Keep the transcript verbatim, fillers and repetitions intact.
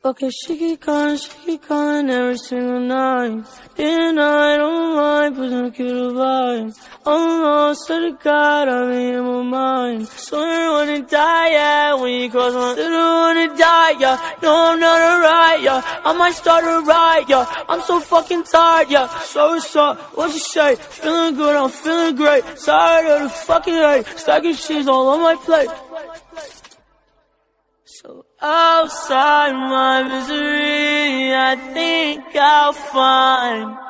Okay, she keep calling, she keep calling every single night. And I don't mind putting a cute vibe. Oh no, swear to God, I'm in my mind. So you wanna die, yeah, when you cross my little wanna die, yeah. No, I'm not alright, yeah. I might start a riot, yeah. I'm so fucking tired, yeah. So what's up, what you say? Feeling good, I'm feeling great. Tired of the fucking hate. Stacking cheese all on my plate. So outside my misery, I think I'll find